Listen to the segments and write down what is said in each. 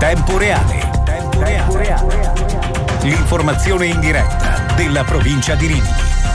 Tempo reale. L'informazione in diretta della provincia di Rimini.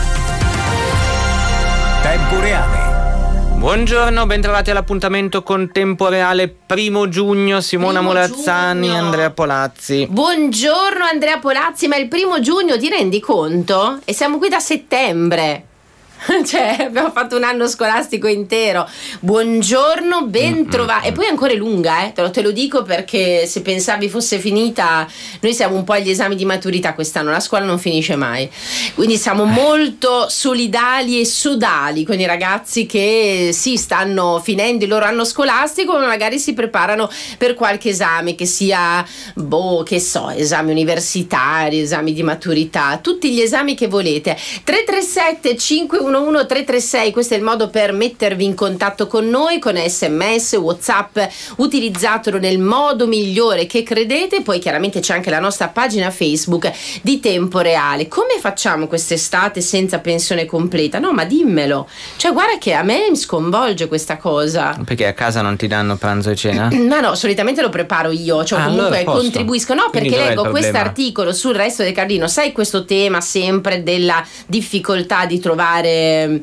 Tempo reale. Buongiorno, bentrovati all'appuntamento con Tempo Reale, 1 giugno, Simona Morazzani, Andrea Polazzi. Buongiorno Andrea Polazzi, ma il 1 giugno ti rendi conto? E siamo qui da settembre. Cioè, abbiamo fatto un anno scolastico intero. Buongiorno, ben trovati. E poi ancora è lunga, te lo dico perché se pensavi fosse finita, noi siamo un po' agli esami di maturità quest'anno, la scuola non finisce mai. Quindi siamo molto solidali e sodali con i ragazzi che sì, stanno finendo il loro anno scolastico, ma magari si preparano per qualche esame, che sia, esami universitari, esami di maturità, tutti gli esami che volete. 337 511 336, questo è il modo per mettervi in contatto con noi, con SMS, WhatsApp, utilizzatelo nel modo migliore che credete. Poi chiaramente c'è anche la nostra pagina Facebook di Tempo Reale. Come facciamo quest'estate senza pensione completa? No, ma dimmelo. Cioè, guarda che a me mi sconvolge questa cosa. Perché a casa non ti danno pranzo e cena? Ma no, solitamente lo preparo io, cioè comunque allora contribuisco. No, quindi perché leggo questo articolo sul Resto del Carlino. Sai questo tema sempre della difficoltà di trovare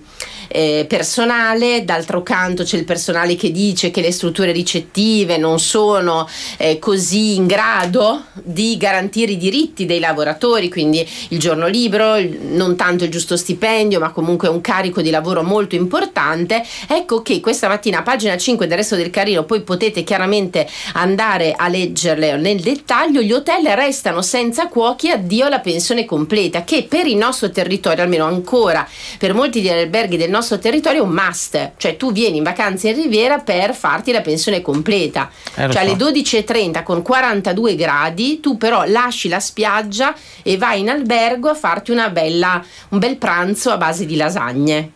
personale, d'altro canto c'è il personale che dice che le strutture ricettive non sono così in grado di garantire i diritti dei lavoratori, quindi il giorno libero, non tanto il giusto stipendio, ma comunque un carico di lavoro molto importante. Ecco che questa mattina a pagina 5 del Resto del Carlino, poi potete chiaramente andare a leggerle nel dettaglio, gli hotel restano senza cuochi, addio alla pensione completa, che per il nostro territorio, almeno ancora per molti degli alberghi del nostro territorio, è un must. Cioè tu vieni in vacanza in Riviera per farti la pensione completa, cioè alle 12:30 con 42 gradi tu però lasci la spiaggia e vai in albergo a farti un bel pranzo a base di lasagne.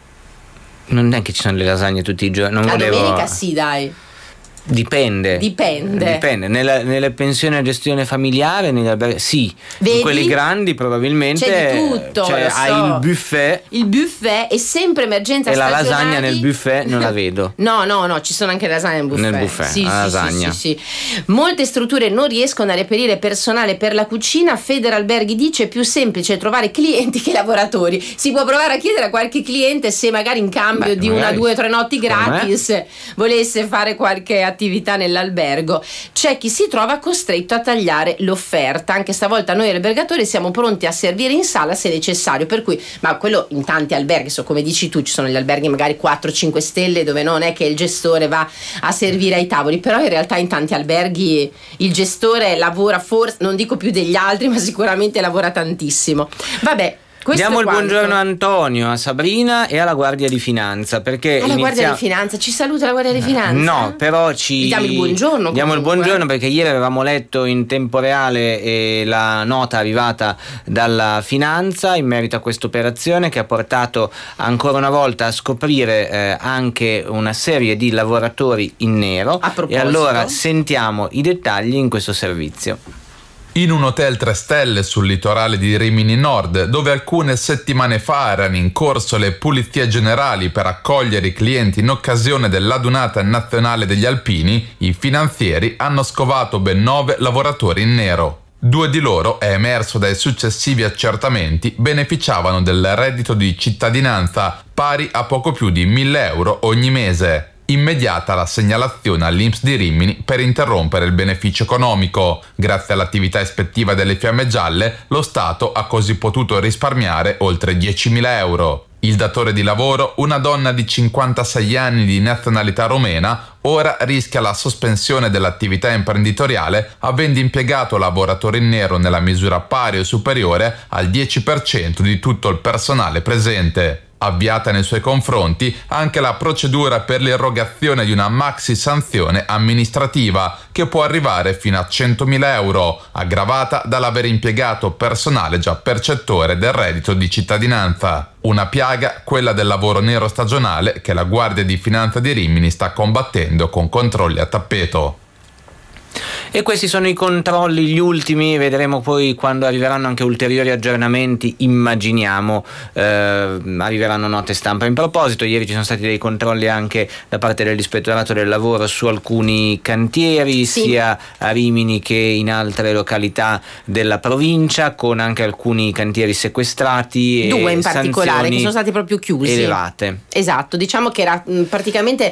Non è che ci sono le lasagne tutti i giorni. Domenica sì, dai. Dipende. Nelle pensioni a gestione familiare, negli alberghi, sì. Vedi? In quelli grandi probabilmente c'è di tutto, hai il buffet. Il buffet è sempre emergenza e stagionali. La lasagna nel buffet non la vedo. No, ci sono anche le lasagne nel buffet. Sì, la lasagna. Sì. Molte strutture non riescono a reperire personale per la cucina. Federalberghi dice: è più semplice trovare clienti che lavoratori. Si può provare a chiedere a qualche cliente se magari in cambio di una, 2 o 3 notti gratis volesse fare qualche attività nell'albergo. C'è chi si trova costretto a tagliare l'offerta. Anche stavolta noi albergatori siamo pronti a servire in sala se necessario, per cui, ma quello in tanti alberghi, come dici tu, ci sono gli alberghi magari 4-5 stelle dove non è che il gestore va a servire ai tavoli, però in realtà in tanti alberghi il gestore lavora, forse non dico più degli altri, ma sicuramente lavora tantissimo. Vabbè, diamo il buongiorno a Antonio, a Sabrina e alla Guardia di Finanza, perché Guardia di Finanza ci saluta la Guardia di Finanza? No, però diamo il buongiorno. Diamo il buongiorno perché ieri avevamo letto in Tempo Reale la nota arrivata dalla Finanza in merito a questa operazione che ha portato ancora una volta a scoprire anche una serie di lavoratori in nero. A proposito, e allora sentiamo i dettagli in questo servizio. In un hotel 3 stelle sul litorale di Rimini Nord, dove alcune settimane fa erano in corso le pulizie generali per accogliere i clienti in occasione dell'adunata nazionale degli alpini, i finanzieri hanno scovato ben 9 lavoratori in nero. 2 di loro, è emerso dai successivi accertamenti, beneficiavano del reddito di cittadinanza pari a poco più di 1.000 euro ogni mese. Immediata la segnalazione all'INPS di Rimini per interrompere il beneficio economico. Grazie all'attività ispettiva delle Fiamme Gialle, lo Stato ha così potuto risparmiare oltre 10.000 euro. Il datore di lavoro, una donna di 56 anni di nazionalità romena, ora rischia la sospensione dell'attività imprenditoriale avendo impiegato lavoratori in nero nella misura pari o superiore al 10% di tutto il personale presente. Avviata nei suoi confronti anche la procedura per l'erogazione di una maxi sanzione amministrativa che può arrivare fino a 100.000 euro, aggravata dall'aver impiegato personale già percettore del reddito di cittadinanza. Una piaga, quella del lavoro nero stagionale, che la Guardia di Finanza di Rimini sta combattendo con controlli a tappeto. E questi sono i controlli, gli ultimi, vedremo poi quando arriveranno anche ulteriori aggiornamenti, immaginiamo arriveranno note stampa. In proposito, ieri ci sono stati dei controlli anche da parte dell'Ispettorato del Lavoro su alcuni cantieri, sì, sia a Rimini che in altre località della provincia, con anche alcuni cantieri sequestrati. Due in particolare che sono stati proprio chiusi. Elevate. Esatto, diciamo che era praticamente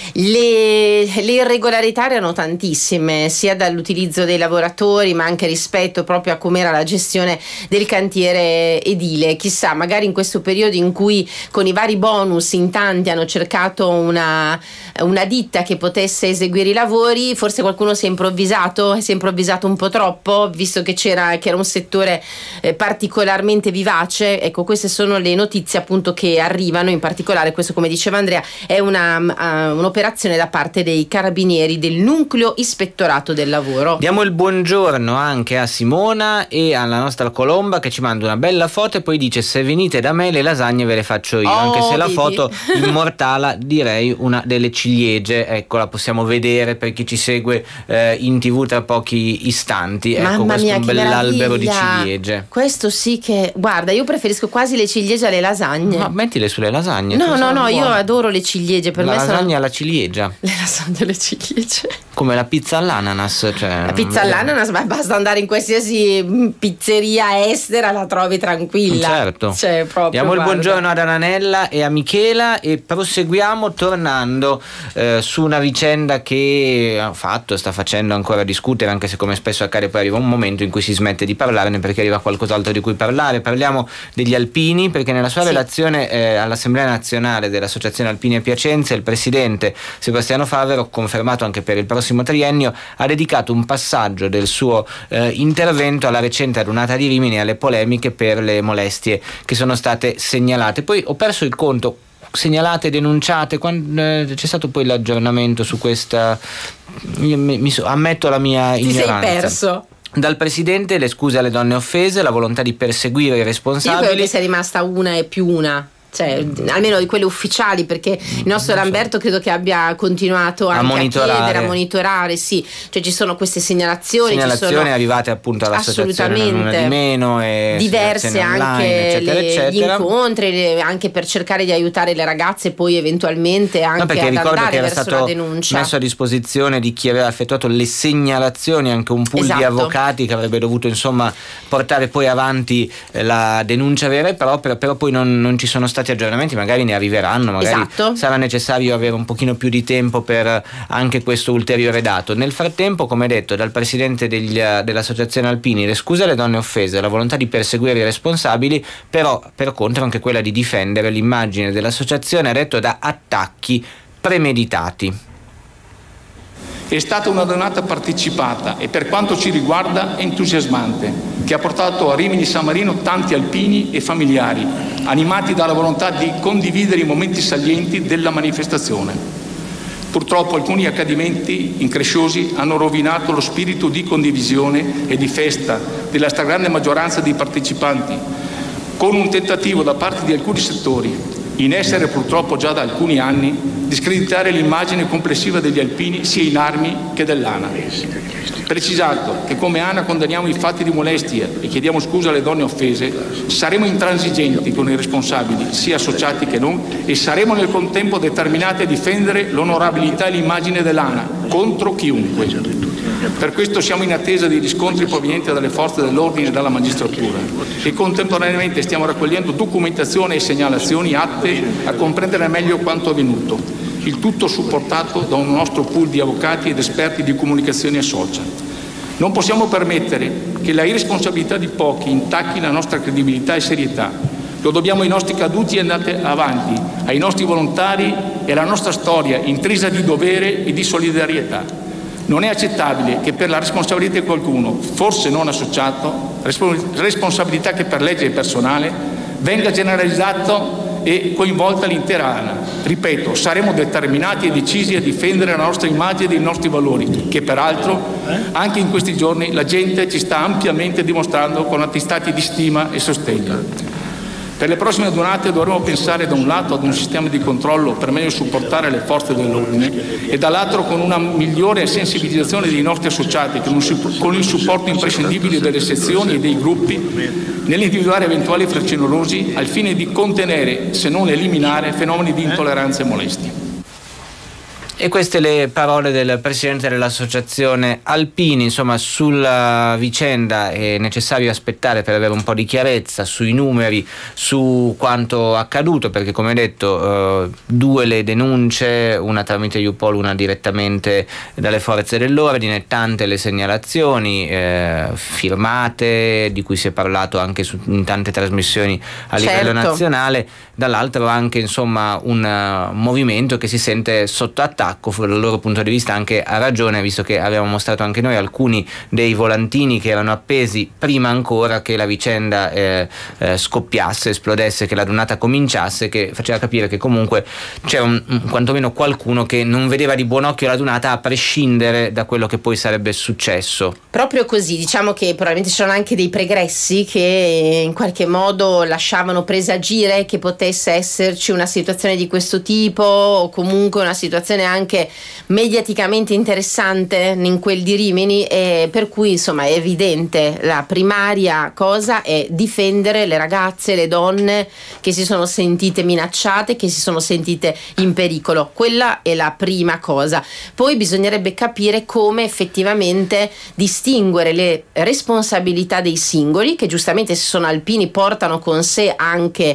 le irregolarità erano tantissime, sia dall'utilizzo dei lavoratori ma anche rispetto proprio a com'era la gestione del cantiere edile. Chissà, magari in questo periodo in cui con i vari bonus in tanti hanno cercato una ditta che potesse eseguire i lavori, forse qualcuno si è improvvisato un po' troppo, visto che era un settore particolarmente vivace. Ecco, queste sono le notizie appunto che arrivano, in particolare questo, come diceva Andrea, è un'operazione da parte dei carabinieri del nucleo ispettorato del lavoro. Diamo il buongiorno anche a Simona e alla nostra Colomba, che ci manda una bella foto e poi dice: se venite da me le lasagne ve le faccio io, anche se la foto immortala direi una delle ciliegie. Ecco, la possiamo vedere per chi ci segue in TV tra pochi istanti. Ecco, mamma questo mia, è un bell'albero di ciliegie. Questo sì che, guarda, io preferisco quasi le ciliegie alle lasagne. Ma mettile sulle lasagne. No, io adoro le ciliegie. Per la me lasagna alla ciliegia. Le lasagne alle ciliegie. Come la pizza all'ananas, cioè, la pizza all'ananas, ma basta andare in qualsiasi pizzeria estera, la trovi tranquilla. Certo. Cioè, proprio, diamo il buongiorno ad Ananella e a Michela e proseguiamo tornando su una vicenda che sta facendo ancora discutere, anche se, come spesso accade, poi arriva un momento in cui si smette di parlarne perché arriva qualcos'altro di cui parlare. Parliamo degli alpini, perché nella sua relazione all'Assemblea Nazionale dell'Associazione Alpini a Piacenza il presidente Sebastiano Favero, confermato anche per il prossimo triennio, ha dedicato un passaggio del suo intervento alla recente adunata di Rimini e alle polemiche per le molestie che sono state segnalate. Poi ho perso il conto, segnalate, denunciate, quando c'è stato poi l'aggiornamento su questa? Ammetto la mia ignoranza. Ti sei perso. Dal presidente le scuse alle donne offese, la volontà di perseguire i responsabili. Io credo che sia rimasta una e più una. Cioè, almeno di quelle ufficiali, perché il nostro Lamberto credo che abbia continuato anche a monitorare, sì, cioè ci sono queste segnalazioni sono arrivate appunto all'associazione Una di Meno e diverse anche online, eccetera. Gli incontri anche per cercare di aiutare le ragazze poi eventualmente anche ad andare verso la denuncia. Messo a disposizione di chi aveva effettuato le segnalazioni anche un pool di avvocati che avrebbe dovuto insomma portare poi avanti la denuncia vera e propria, però poi non ci sono stati aggiornamenti, magari ne arriveranno, magari sarà necessario avere un pochino più di tempo per anche questo ulteriore dato. Nel frattempo, come detto dal presidente dell'Associazione Alpini, le scuse alle donne offese, la volontà di perseguire i responsabili, però per contro anche quella di difendere l'immagine dell'associazione retto da attacchi premeditati. È stata una donata partecipata e, per quanto ci riguarda, entusiasmante, che ha portato a Rimini San Marino tanti alpini e familiari, animati dalla volontà di condividere i momenti salienti della manifestazione. Purtroppo alcuni accadimenti incresciosi hanno rovinato lo spirito di condivisione e di festa della stragrande maggioranza dei partecipanti, con un tentativo da parte di alcuni settori, in essere purtroppo già da alcuni anni, di screditare l'immagine complessiva degli alpini sia in armi che dell'ANA. Precisato che come ANA condanniamo i fatti di molestia e chiediamo scusa alle donne offese, saremo intransigenti con i responsabili, sia associati che non, e saremo nel contempo determinati a difendere l'onorabilità e l'immagine dell'ANA contro chiunque. Per questo siamo in attesa di riscontri provenienti dalle forze dell'ordine e dalla magistratura e contemporaneamente stiamo raccogliendo documentazione e segnalazioni atte a comprendere meglio quanto avvenuto, il tutto supportato da un nostro pool di avvocati ed esperti di comunicazione e social. Non possiamo permettere che la irresponsabilità di pochi intacchi la nostra credibilità e serietà. Lo dobbiamo ai nostri caduti e andati avanti, ai nostri volontari e alla nostra storia intrisa di dovere e di solidarietà. Non è accettabile che per la responsabilità di qualcuno, forse non associato, responsabilità che per legge è personale, venga generalizzato e coinvolta l'intera ANA. Ripeto, saremo determinati e decisi a difendere la nostra immagine e i nostri valori, che peraltro anche in questi giorni la gente ci sta ampiamente dimostrando con attestati di stima e sostegno. Per le prossime adunate dovremo pensare da un lato ad un sistema di controllo per meglio supportare le forze dell'ordine e dall'altro con una migliore sensibilizzazione dei nostri associati con il supporto imprescindibile delle sezioni e dei gruppi nell'individuare eventuali facinorosi al fine di contenere, se non eliminare, fenomeni di intolleranza e molestia. E queste le parole del presidente dell'associazione Alpini. Insomma, sulla vicenda è necessario aspettare per avere un po' di chiarezza sui numeri, su quanto accaduto, perché come detto 2 le denunce, una tramite Eupol, una direttamente dalle forze dell'ordine, tante le segnalazioni firmate, di cui si è parlato anche in tante trasmissioni a livello nazionale, dall'altro anche insomma un movimento che si sente sotto attacco dal loro punto di vista, anche a ragione, visto che avevamo mostrato anche noi alcuni dei volantini che erano appesi prima ancora che la vicenda scoppiasse, esplodesse, che l'adunata cominciasse, che faceva capire che comunque c'era quantomeno qualcuno che non vedeva di buon occhio l'adunata, a prescindere da quello che poi sarebbe successo. Proprio così, diciamo che probabilmente c'erano anche dei pregressi che in qualche modo lasciavano presagire che potesse esserci una situazione di questo tipo, o comunque una situazione anche mediaticamente interessante in quel di Rimini, e per cui insomma è evidente, la primaria cosa è difendere le ragazze, le donne che si sono sentite minacciate, che si sono sentite in pericolo. Quella è la prima cosa. Poi bisognerebbe capire come effettivamente distinguere le responsabilità dei singoli, che giustamente se sono alpini portano con sé anche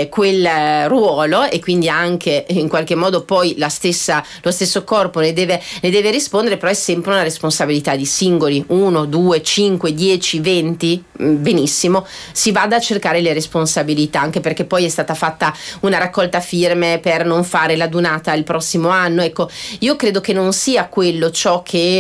quel ruolo, e quindi anche in qualche modo poi lo stesso corpo ne deve rispondere, però è sempre una responsabilità di singoli, 1, 2, 5, 10, 20, benissimo, si vada a cercare le responsabilità, anche perché poi è stata fatta una raccolta firme per non fare l'adunata il prossimo anno. Ecco, io credo che non sia quello ciò che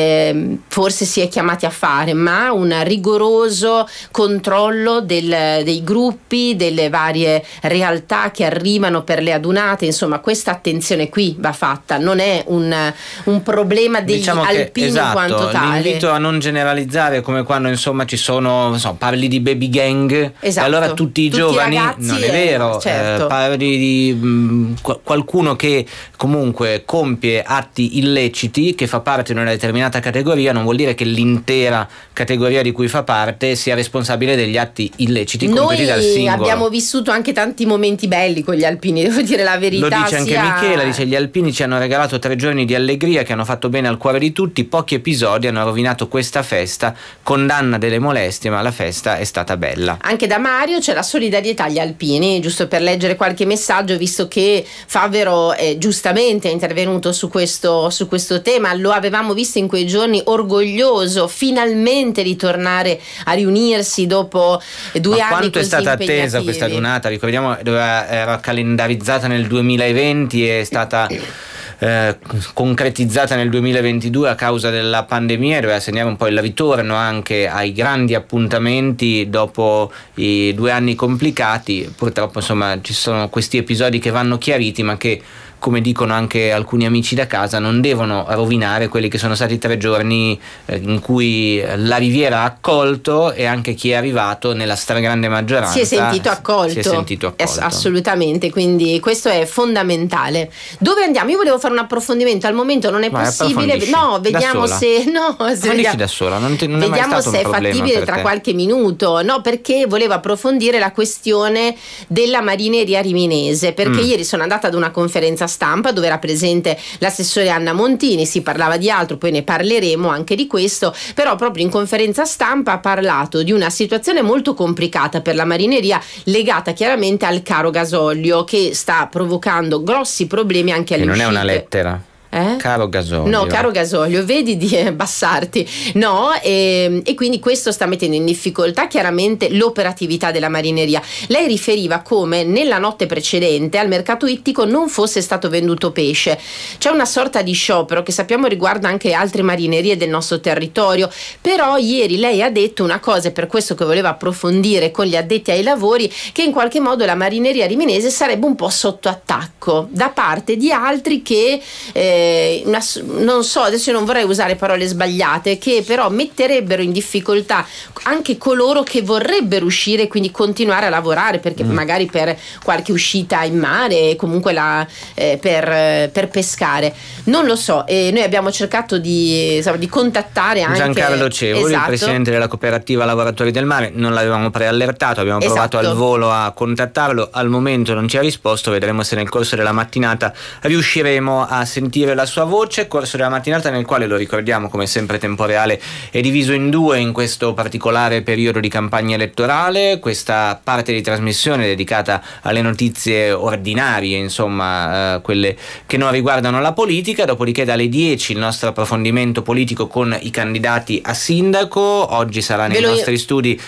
forse si è chiamati a fare, ma un rigoroso controllo dei gruppi, delle varie realtà che arrivano per le adunate. Insomma, questa attenzione qui va fatta, non è un problema degli alpini in quanto tale. L'invito a non generalizzare, come quando insomma ci sono, parli di baby gang, e allora tutti i giovani, non è vero, certo. Parli di qualcuno che comunque compie atti illeciti, che fa parte di una determinata categoria, non vuol dire che l'intera categoria di cui fa parte sia responsabile degli atti illeciti compiuti dal singolo. Noi abbiamo vissuto anche tanti momenti belli con gli alpini, devo dire la verità. Lo dice anche Michela, dice: gli alpini ci hanno regalato 3 giorni di allegria che hanno fatto bene al cuore di tutti, pochi episodi hanno rovinato questa festa, condanna delle molestie, ma la festa è stata bella. Anche da Mario c'è la solidarietà agli alpini, giusto per leggere qualche messaggio, visto che Favero giustamente è intervenuto su questo tema. Lo avevamo visto in quei giorni orgoglioso finalmente ritornare a riunirsi dopo 2 anni quanto così è stata impegnativi. attesa questa adunata? Ricordiamo, era calendarizzata nel 2020 e è stata concretizzata nel 2022 a causa della pandemia, doveva segnare un po' il ritorno anche ai grandi appuntamenti dopo i 2 anni complicati. Purtroppo insomma ci sono questi episodi che vanno chiariti, ma che, come dicono anche alcuni amici da casa, non devono rovinare quelli che sono stati 3 giorni in cui la Riviera ha accolto, e anche chi è arrivato nella stragrande maggioranza si è sentito accolto. Assolutamente, quindi questo è fondamentale. Dove andiamo? Io volevo fare un approfondimento, al momento non è possibile. No, vediamo se da sola, non vediamo è mai stato se un è problema fattibile tra qualche minuto. No, perché volevo approfondire la questione della marineria riminese, perché ieri sono andata ad una conferenza stampa dove era presente l'assessore Anna Montini, si parlava di altro, poi ne parleremo anche di questo, però proprio in conferenza stampa ha parlato di una situazione molto complicata per la marineria, legata chiaramente al caro gasolio, che sta provocando grossi problemi anche alle uscite. Non è una lettera. Caro gasolio. No, caro gasolio, vedi di abbassarti. No, e quindi questo sta mettendo in difficoltà chiaramente l'operatività della marineria. Lei riferiva come nella notte precedente al mercato ittico non fosse stato venduto pesce. C'è una sorta di sciopero che sappiamo riguarda anche altre marinerie del nostro territorio, però ieri lei ha detto una cosa, e per questo che voleva approfondire con gli addetti ai lavori, che in qualche modo la marineria riminese sarebbe un po' sotto attacco da parte di altri che non so, adesso io non vorrei usare parole sbagliate, che però metterebbero in difficoltà anche coloro che vorrebbero uscire e quindi continuare a lavorare, perché magari per qualche uscita in mare, comunque per pescare, non lo so. E noi abbiamo cercato di contattare anche Giancarlo Cevoli, il presidente della cooperativa Lavoratori del Mare. Non l'avevamo preallertato, abbiamo provato al volo a contattarlo, al momento non ci ha risposto, vedremo se nel corso della mattinata riusciremo a sentire la sua voce. Corso della mattinata nel quale, lo ricordiamo, come sempre Tempo Reale è diviso in due in questo particolare periodo di campagna elettorale, questa parte di trasmissione dedicata alle notizie ordinarie, insomma quelle che non riguardano la politica, dopodiché dalle 10 il nostro approfondimento politico con i candidati a sindaco. Oggi sarà nei nostri studi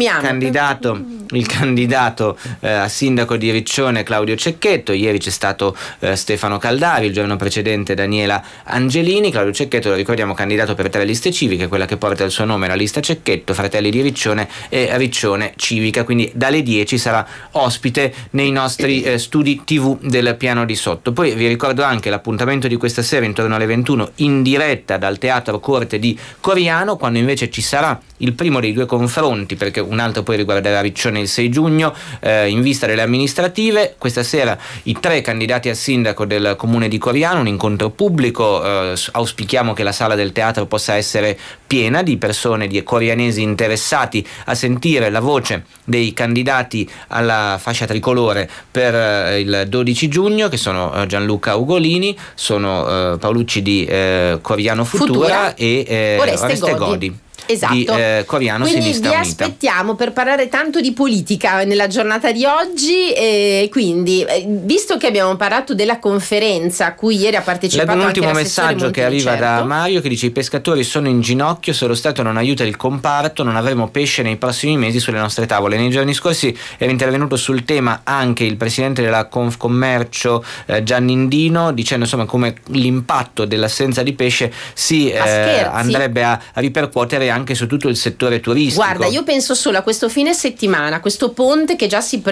il candidato a sindaco di Riccione, Claudio Cecchetto. Ieri c'è stato Stefano Caldari, il giorno precedente Daniela Angelini. Claudio Cecchetto, lo ricordiamo, candidato per 3 liste civiche, quella che porta il suo nome, la lista Cecchetto, Fratelli di Riccione e Riccione Civica, quindi dalle 10 sarà ospite nei nostri studi TV del piano di sotto. Poi vi ricordo anche l'appuntamento di questa sera intorno alle 21 in diretta dal Teatro Corte di Coriano, quando invece ci sarà il primo dei 2 confronti, perché un altro poi riguarderà Riccione il 6 giugno, in vista delle amministrative. Questa sera i 3 candidati a sindaco del comune di Coriano, un incontro pubblico, auspichiamo che la sala del teatro possa essere piena di persone, di corianesi interessati a sentire la voce dei candidati alla fascia tricolore per il 12 giugno, che sono Gianluca Ugolini, sono Paolucci di Coriano Futura e Oreste Godi. Esatto. Di Coriano Quindi Sinistra vi Unita. aspettiamo per parlare tanto di politica nella giornata di oggi, e quindi visto che abbiamo parlato della conferenza a cui ieri ha partecipato un anche ultimo l'assessore messaggio che arriva Montinicerto da Mario, che dice: i pescatori sono in ginocchio, se lo Stato non aiuta il comparto non avremo pesce nei prossimi mesi sulle nostre tavole. Nei giorni scorsi era intervenuto sul tema anche il presidente della Confcommercio Gianni Indino, dicendo insomma come l'impatto dell'assenza di pesce si andrebbe a ripercuotere anche su tutto il settore turistico. Guarda, io penso solo a questo fine settimana, questo ponte che già si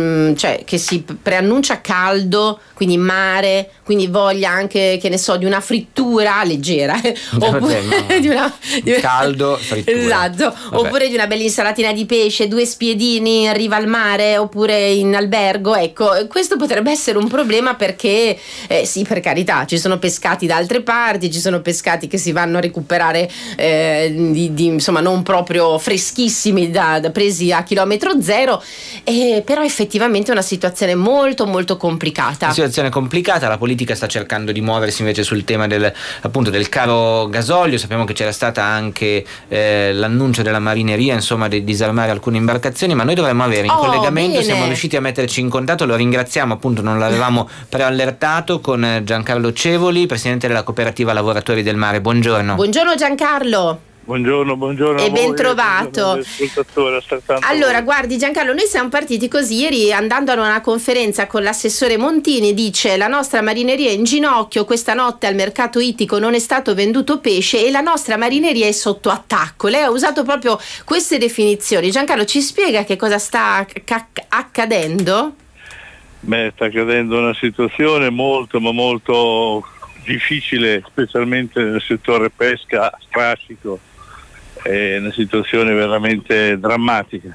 preannuncia caldo, quindi mare, quindi voglia anche, che ne so, di una frittura leggera oppure di una caldo, frittura. Esatto. Oppure di una bella insalatina di pesce, 2 spiedini in riva al mare oppure in albergo. Ecco, questo potrebbe essere un problema, perché sì, per carità, ci sono pescati da altre parti, ci sono pescati che si vanno a recuperare insomma non proprio freschissimi da presi a chilometro zero, però effettivamente è una situazione molto molto complicata. Una situazione complicata. La politica sta cercando di muoversi invece sul tema del caro gasolio. Sappiamo che c'era stata anche l'annuncio della marineria, insomma, di disarmare alcune imbarcazioni, ma noi dovremmo avere in collegamento, bene. Siamo riusciti a metterci in contatto, lo ringraziamo, appunto non l'avevamo preallertato, con Giancarlo Cevoli, presidente della cooperativa Lavoratori del Mare. Buongiorno. Buongiorno Giancarlo. Buongiorno e ben trovato. Allora, guardi Giancarlo, noi siamo partiti così ieri, andando a una conferenza con l'assessore Montini. Dice: la nostra marineria è in ginocchio, questa notte al mercato ittico non è stato venduto pesce e la nostra marineria è sotto attacco. Lei ha usato proprio queste definizioni. Giancarlo, ci spiega che cosa sta accadendo? Sta accadendo una situazione molto ma molto difficile, specialmente nel settore pesca, strascico. È una situazione veramente drammatica,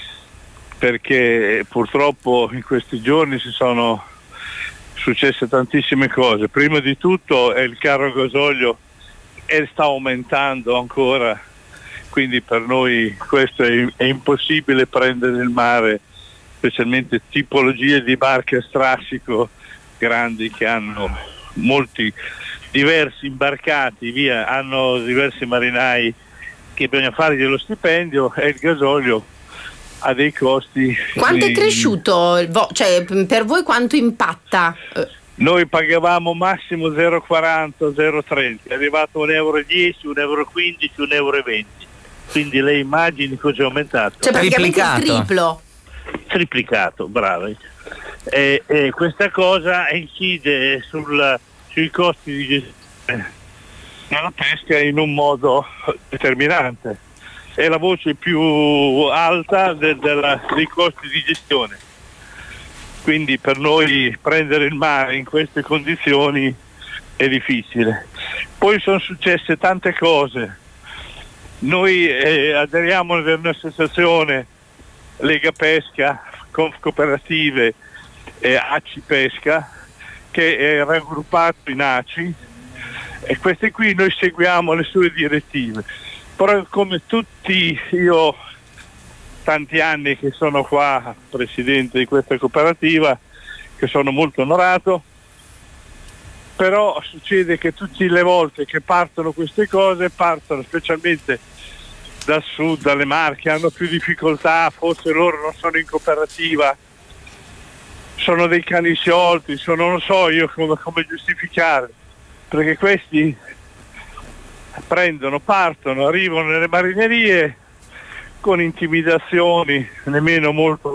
perché purtroppo in questi giorni si sono successe tantissime cose. Prima di tutto è il caro gasolio e sta aumentando ancora, quindi per noi questo è impossibile prendere il mare, specialmente tipologie di barche a strascico grandi che hanno diversi imbarcati via, hanno diversi marinai che bisogna fargli lo stipendio, e il gasolio ha dei costi. Quanto è cresciuto? Cioè, per voi quanto impatta? Noi pagavamo massimo 0,40, 0,30, è arrivato 1,10 euro, 1,15 euro, 1,20 euro. Quindi lei immagini cosa è aumentato. Cioè praticamente il triplo. Triplicato, bravi. E questa cosa incide sui costi di gestione della pesca in un modo determinante. È la voce più alta dei costi di gestione. Quindi per noi prendere il mare in queste condizioni è difficile. Poi sono successe tante cose. Noi aderiamo ad un'associazione Lega Pesca, Conf Cooperative e ACI Pesca, che è raggruppato in ACI, e queste qui noi seguiamo le sue direttive. Però come tutti, io tanti anni che sono qua presidente di questa cooperativa, che sono molto onorato, però succede che tutte le volte che partono queste cose, partono specialmente dal sud, dalle Marche, hanno più difficoltà, forse loro non sono in cooperativa, sono dei cani sciolti, non so io come giustificare, perché questi partono, arrivano nelle marinerie con intimidazioni nemmeno molto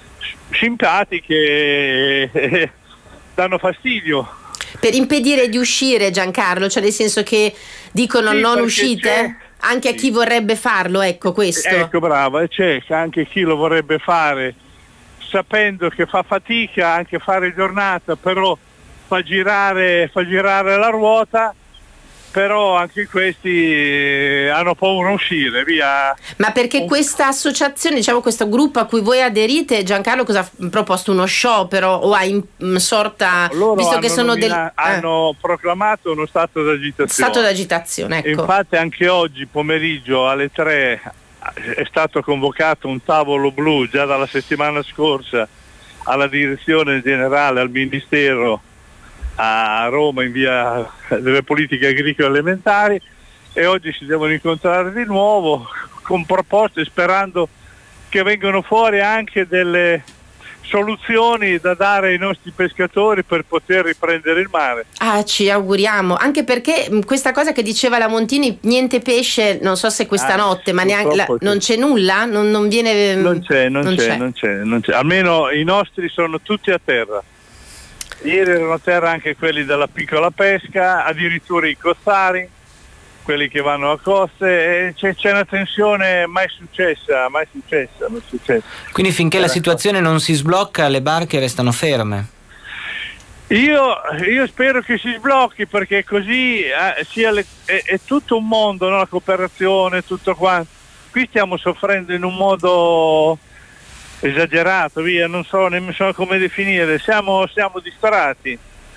simpatiche e danno fastidio. Per impedire di uscire, Giancarlo, cioè nel senso che dicono sì, non uscite? Anche a chi vorrebbe farlo, ecco questo. Ecco, brava, c'è anche chi lo vorrebbe fare sapendo che fa fatica anche fare giornata, però fa girare la ruota, però anche questi hanno paura di uscire, via. Ma perché questa associazione, diciamo questo gruppo a cui voi aderite, Giancarlo, cosa ha proposto? Uno sciopero o ha in sorta, loro visto che sono hanno proclamato uno stato d'agitazione. Stato d'agitazione, ecco. Infatti anche oggi pomeriggio alle 3 è stato convocato un tavolo blu già dalla settimana scorsa alla direzione generale, al Ministero a Roma in via delle politiche agricole elementari, e oggi si devono incontrare di nuovo con proposte, sperando che vengano fuori anche delle soluzioni da dare ai nostri pescatori per poter riprendere il mare. Ci auguriamo, anche perché questa cosa che diceva la Montini, niente pesce, non so se questa notte, ma neanche non c'è nulla, non viene. Non c'è. Almeno i nostri sono tutti a terra. Ieri erano a terra anche quelli della piccola pesca, addirittura i cozzari, quelli che vanno a coste, e c'è una tensione mai successa. Quindi finché la situazione non si sblocca, le barche restano ferme? Io spero che si sblocchi, perché così è tutto un mondo, no? La cooperazione, tutto quanto. Qui stiamo soffrendo in un modo esagerato, via, non so nemmeno come definire, siamo disperati,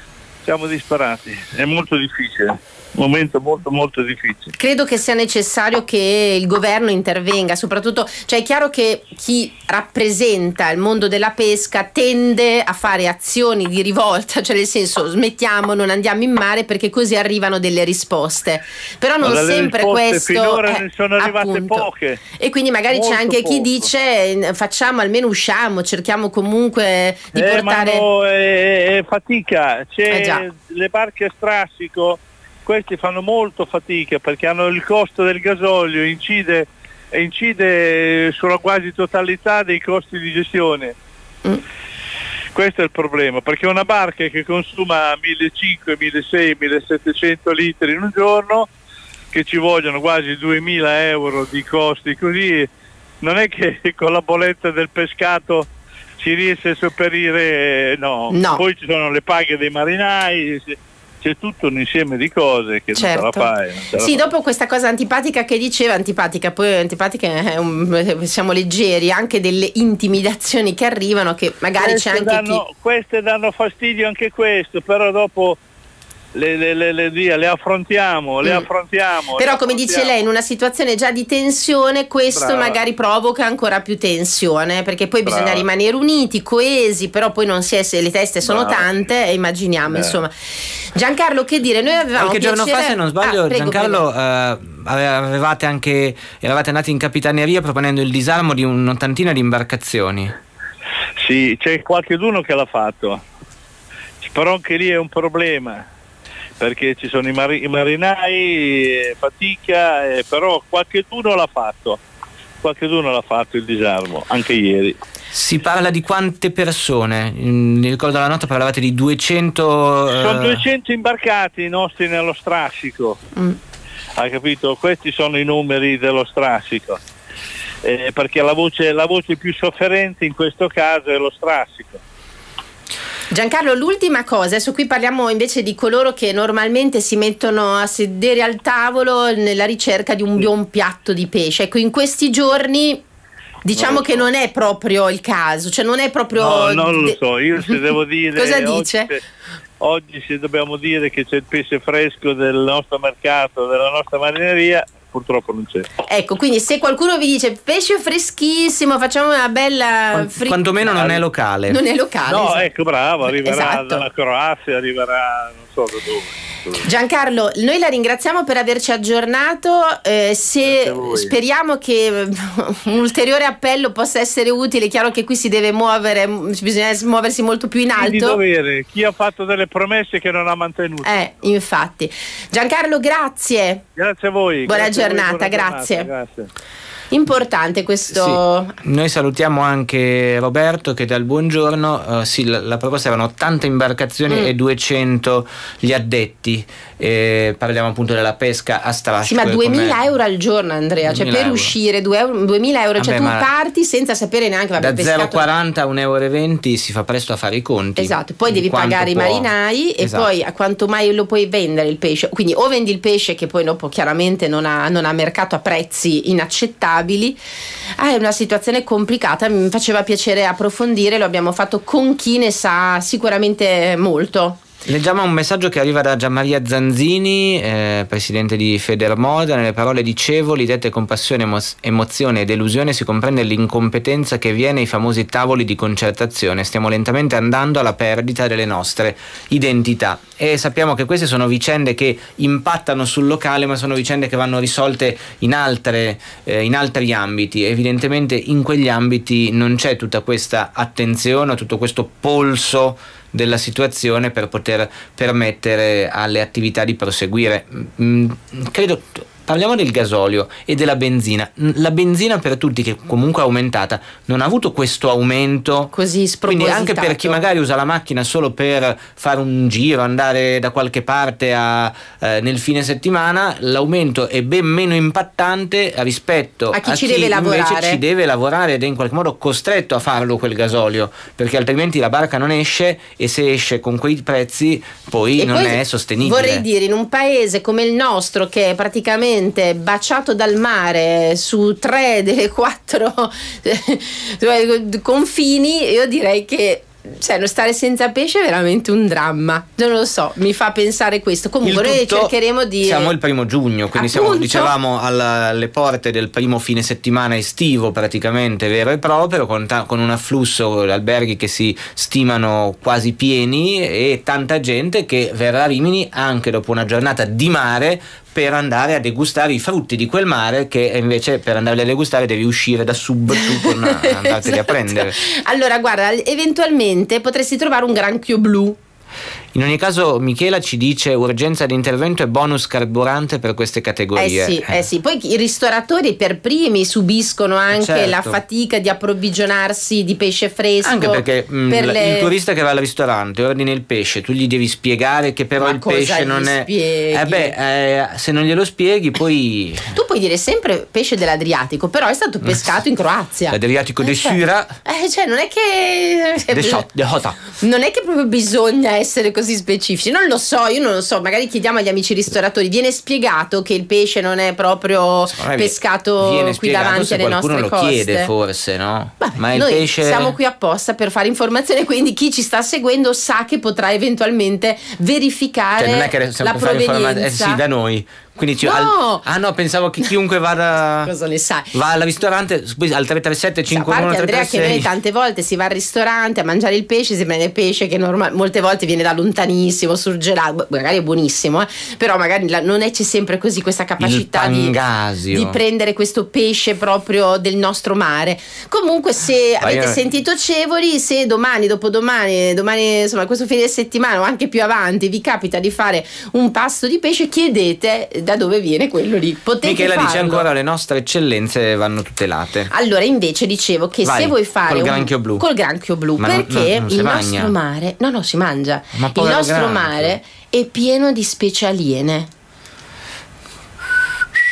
è molto difficile, un momento molto molto difficile. Credo che sia necessario che il governo intervenga, soprattutto, cioè è chiaro che chi rappresenta il mondo della pesca tende a fare azioni di rivolta, cioè nel senso smettiamo, non andiamo in mare, perché così arrivano delle risposte, però non sempre questo finora ne sono arrivate appunto poche, e quindi magari c'è anche chi dice facciamo, almeno usciamo, cerchiamo comunque di portare, ma è fatica, le barche a strascico, questi fanno molto fatica perché hanno il costo del gasolio, incide sulla quasi totalità dei costi di gestione. Questo è il problema, perché una barca che consuma 1.500, 1.600, 1.700 litri in un giorno, che ci vogliono quasi 2.000 euro di costi, così non è che con la bolletta del pescato si riesce a sopperire, no. Poi ci sono le paghe dei marinai, c'è tutto un insieme di cose che certo. non ce la fai. Dopo questa cosa antipatica che diceva, poi antipatica siamo leggeri, anche delle intimidazioni che arrivano, che magari queste c'è anche queste danno fastidio anche questo, però dopo le affrontiamo. Però come dice lei, in una situazione già di tensione, questo magari provoca ancora più tensione, perché poi bisogna rimanere uniti, coesi, però poi non si è, se le teste sono tante, e immaginiamo insomma. Giancarlo, che dire, noi avevamo qualche giorno fa, se non sbaglio, prego, Giancarlo, eravate andati in capitaneria proponendo il disarmo di un'ottantina di imbarcazioni. Sì, c'è qualcuno che l'ha fatto, però anche lì è un problema, perché ci sono i marinai, fatica, però qualcuno l'ha fatto il disarmo, anche ieri. Si parla di quante persone? Mi ricordo la nota parlavate di 200. Sono 200 imbarcati i nostri nello strascico. Hai capito? Questi sono i numeri dello strascico. Perché la voce più sofferente in questo caso è lo strascico. Giancarlo, l'ultima cosa, adesso qui parliamo invece di coloro che normalmente si mettono a sedere al tavolo nella ricerca di un buon piatto di pesce. Ecco, in questi giorni diciamo che non è proprio il caso, cioè non è proprio... No, non lo so, io se devo dire... Cosa dice? Oggi se dobbiamo dire che c'è il pesce fresco del nostro mercato, della nostra marineria, purtroppo non c'è. Ecco, quindi se qualcuno vi dice pesce freschissimo, facciamo una bella quantomeno non è locale. Non è locale. No, esatto. ecco, bravo, arriverà Esatto. dalla Croazia, arriverà non so da dove. Giancarlo, noi la ringraziamo per averci aggiornato, speriamo che un ulteriore appello possa essere utile. È chiaro che qui si deve muovere, bisogna muoversi molto più in alto. Di dovere, chi ha fatto delle promesse che non ha mantenuto. Infatti. Giancarlo, grazie. Grazie a voi. Buona grazie giornata, a voi, buona grazie. giornata, grazie. Importante questo. Sì. Noi salutiamo anche Roberto che dà il buongiorno. La proposta erano 80 imbarcazioni e 200 gli addetti. Parliamo appunto della pesca a strascico. Sì, ma 2.000 euro al giorno, Andrea, cioè per uscire 2.000 euro, cioè tu parti senza sapere neanche da 0,40 a 1,20 euro si fa presto a fare i conti. Esatto, poi devi pagare i marinai e poi a quanto mai lo puoi vendere il pesce, quindi o vendi il pesce che poi dopo chiaramente non ha mercato a prezzi inaccettabili. È una situazione complicata, mi faceva piacere approfondire, lo abbiamo fatto con chi ne sa sicuramente molto. Leggiamo un messaggio che arriva da Gianmaria Zanzini, presidente di Federmoda. Nelle parole di Cevoli, dette con passione, emozione e delusione, si comprende l'incompetenza che viene ai famosi tavoli di concertazione. Stiamo lentamente andando alla perdita delle nostre identità e sappiamo che queste sono vicende che impattano sul locale, ma sono vicende che vanno risolte in altri ambiti. Evidentemente in quegli ambiti non c'è tutta questa attenzione, tutto questo polso della situazione per poter permettere alle attività di proseguire. Credo, parliamo del gasolio e della benzina. La benzina per tutti, che comunque è aumentata, non ha avuto questo aumento così spropositato. Quindi anche per chi magari usa la macchina solo per fare un giro, andare da qualche parte nel fine settimana, l'aumento è ben meno impattante rispetto a chi ci deve lavorare. Invece ci deve lavorare ed è in qualche modo costretto a farlo quel gasolio, perché altrimenti la barca non esce, e se esce con quei prezzi poi non è sostenibile. Vorrei dire, in un paese come il nostro, che è praticamente baciato dal mare su 3 delle 4 confini, io direi che stare senza pesce è veramente un dramma. Non lo so, mi fa pensare questo. Comunque noi cercheremo di... Siamo il 1° giugno, quindi dicevamo alle porte del primo fine settimana estivo praticamente vero e proprio, con un afflusso, alberghi che si stimano quasi pieni e tanta gente che verrà a Rimini anche dopo una giornata di mare per andare a degustare i frutti di quel mare, che invece per andarli a degustare devi uscire da sub tu con andarteli a prendere. Allora guarda, eventualmente potresti trovare un granchio blu. In ogni caso Michela ci dice urgenza di intervento e bonus carburante per queste categorie. Sì. Poi i ristoratori per primi subiscono anche la fatica di approvvigionarsi di pesce fresco. Anche perché il turista che va al ristorante ordina il pesce, tu gli devi spiegare che però il pesce non è... se non glielo spieghi poi... Tu puoi dire sempre pesce dell'Adriatico, però è stato pescato in Croazia. L'Adriatico di Sura. Non è che... Non è che proprio bisogna essere così specifici, non lo so, io non lo so, magari chiediamo agli amici ristoratori. Viene spiegato che il pesce non è proprio pescato qui davanti alle nostre coste. Qualcuno lo chiede forse, no? Ma il noi pesce... siamo qui apposta per fare informazione, quindi chi ci sta seguendo sa che potrà eventualmente verificare non è che la provenienza. Sì, da noi. Quindi no. No, pensavo che chiunque vada cosa ne sai? Va al ristorante al 337 511 Andrea 336. Che noi tante volte si va al ristorante a mangiare il pesce, si prende pesce che molte volte viene da lontanissimo, surgelato, magari è buonissimo, però magari non c'è sempre così questa capacità di prendere questo pesce proprio del nostro mare. Comunque se avete sentito Cevoli, se domani, dopodomani, insomma questo fine settimana o anche più avanti vi capita di fare un pasto di pesce, chiedete da dove viene quello lì. Potete Michela farlo. dice ancora le nostre eccellenze vanno tutelate. Allora invece dicevo che se vuoi fare col granchio blu, perché il nostro mare si mangia, il nostro mare è pieno di specie aliene.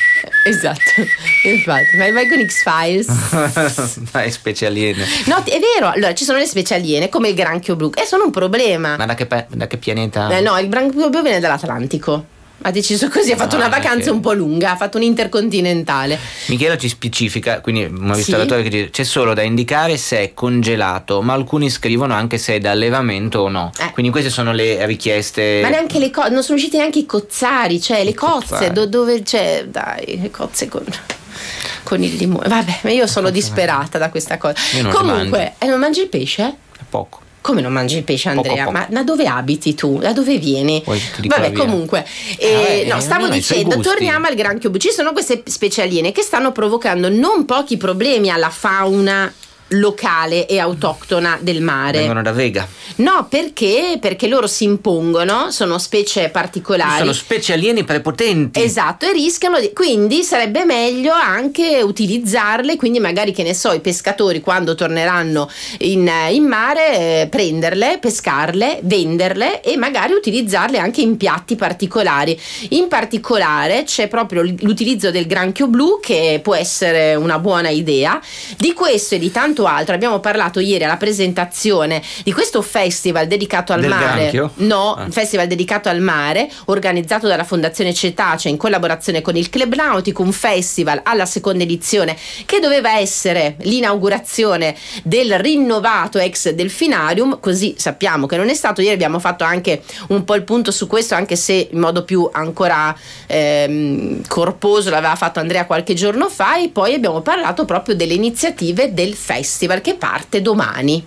Esatto, infatti, vai con X-Files. Dai, specie aliene. No, è vero, allora ci sono le specie aliene come il granchio blu e sono un problema. Ma da che pianeta? No, il granchio blu viene dall'Atlantico. Ha deciso così, ha fatto una vacanza un po' lunga, ha fatto un intercontinentale. Michela ci specifica, quindi un ristoratore che dice c'è solo da indicare se è congelato, ma alcuni scrivono anche se è da allevamento o no. Quindi queste sono le richieste. Ma neanche non sono usciti neanche i cozzari, cioè le cozze, dove c'è, dai, le cozze con il limone. Vabbè, ma io sono disperata da questa cosa. Comunque, non mangi il pesce? Poco. Come non mangi il pesce, Andrea? Poco. Ma da dove abiti tu? Da dove vieni? Vabbè, comunque, stavo dicendo, torniamo al granchio blu. Ci sono queste specie aliene che stanno provocando non pochi problemi alla fauna locale e autoctona del mare. Vengono da Vega. No, perché loro si impongono, sono specie particolari, sono specie alieni prepotenti. Esatto, e rischiano quindi sarebbe meglio anche utilizzarle, quindi magari, che ne so, i pescatori quando torneranno in mare, prenderle, pescarle, venderle e magari utilizzarle anche in piatti particolari. In particolare c'è proprio l'utilizzo del granchio blu, che può essere una buona idea. Di questo e di tanto altro abbiamo parlato ieri alla presentazione di questo festival dedicato al mare. Un festival dedicato al mare organizzato dalla Fondazione Cetacea in collaborazione con il Club Nautico, un festival alla seconda edizione che doveva essere l'inaugurazione del rinnovato ex Delfinarium, così sappiamo che non è stato. Ieri abbiamo fatto anche un po' il punto su questo, anche se in modo più ancora corposo l'aveva fatto Andrea qualche giorno fa, e poi abbiamo parlato proprio delle iniziative del festival che parte domani.